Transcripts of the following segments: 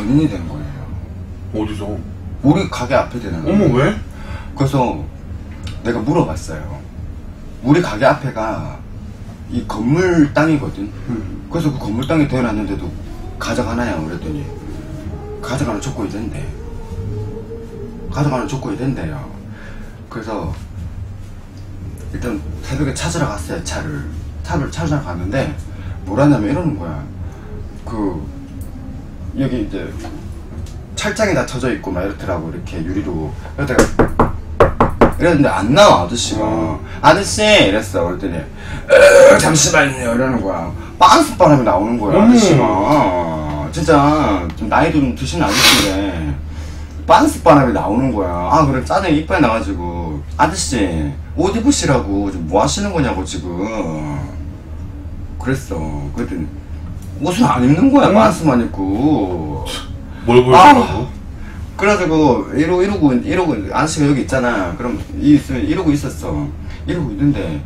견인이 된 거예요. 어디서? 우리 가게 앞에 되는 거예요. 어머, 왜? 그래서 내가 물어봤어요. 우리 가게 앞에가 이 건물 땅이거든. 그래서 그 건물 땅에 대놨는데도 가져가나요? 그랬더니 가져가는 조건이 된대. 가져가는 조건이 된대요. 그래서 일단 새벽에 찾으러 갔어요. 차를 찾으러 갔는데 뭐라냐면 이러는 거야. 여기 이제 철장이 다 쳐져 있고 막 이렇더라고. 이렇게 유리로. 이랬는데 안 나와 아저씨가. 아저씨 이랬어. 그랬더니 잠시만요 이러는 거야. 빤스 바람이 나오는 거야. 아저씨가 진짜 좀 나이도 좀 드신 아저씨인데 빤스 바람이 나오는 거야. 아 그래 짜증이 이빨 나가지고 아저씨 옷 입으시라고 지금 뭐 하시는 거냐고 지금 그랬어. 그랬더니 옷은 안 입는 거야. 빤스만 입고. 뭘 보여주려고? 그래가지고 이러고 아저씨가 여기 있잖아. 그럼 이러고 있었어. 이러고 있는데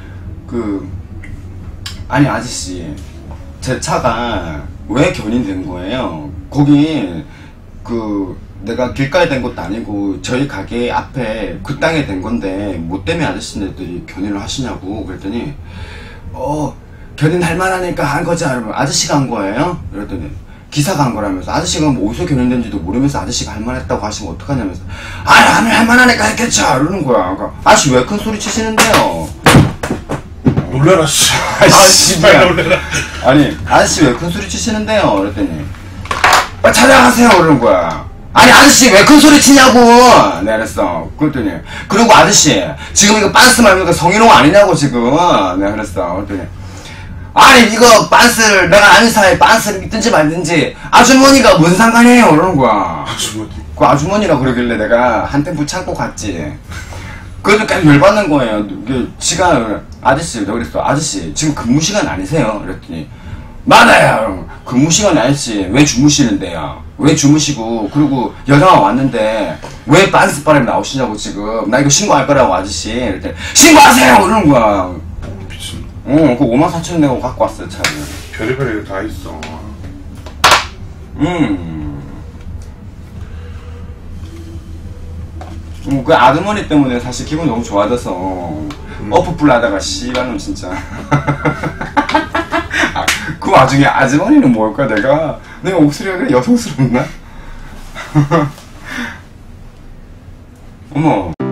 아니 아저씨 제 차가 왜 견인된 거예요? 거기 내가 길가에 된 것도 아니고 저희 가게 앞에 그 땅에 된 건데 뭐 때문에 아저씨네들이 견인을 하시냐고. 그랬더니 견인할 만하니까 한 거지. 그러면 아저씨가 한 거예요? 그랬더니 기사가 한 거라면서. 아저씨가 뭐 어디서 견인된지도 모르면서 아저씨가 할 만했다고 하시면 어떡하냐면서. 아니 할 만하니까 했겠죠 이러는 거야. 그러니까 아저씨 왜 큰 소리 치시는데요? 놀래라 씨. 아저씨 놀래라. 아니 아저씨 왜 큰 소리 치시는데요? 그랬더니 찾아가세요 이러는 거야. 아니 아저씨 왜 큰 소리 치냐고. 내가 그랬어. 그랬더니 그리고 아저씨 지금 이거 빤스 말고 성희롱 아니냐고 지금. 내가 그랬어. 그랬더니 아니 이거 빤스를 내가 아는 사이에 빤스를 믿든지 말든지 아주머니가 뭔 상관이에요 이러는 거야. 아주머니? 그 아주머니라 그러길래 내가 한 템포 참고 갔지. 그래도 계속 열받는 거예요. 지가 아저씨 내가 그랬어. 아저씨 지금 근무시간 아니세요? 그랬더니 맞아요. 근무시간이 아니지 왜 주무시는데요? 왜 주무시고 그리고 여자가 왔는데 왜 빤스 바람이 나오시냐고 지금. 나 이거 신고할 거라고 아저씨. 그랬더니 신고하세요 이러는 거야. 미친. 그 54,000원 내고 갖고 왔어요 차를. 별의별 다 있어. 그 아주머니 때문에 사실 기분이 너무 좋아져서 어프풀 하다가 씨발놈 진짜. 그 와중에 아주머니는 뭘까? 내가 목소리가 그래 여성스럽나? 어머.